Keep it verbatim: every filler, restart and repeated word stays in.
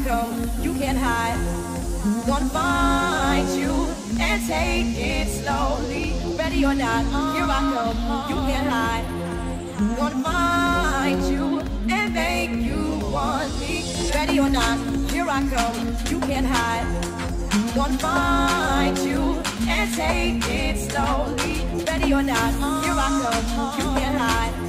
come, you can't hide. Gonna find you and take it slowly. Ready or not, here I come, you can't hide. Gonna find you and make you want me. Ready or not, here I come, you can't hide. Gonna find you and take it slowly. Ready or not, here I come, you can't hide.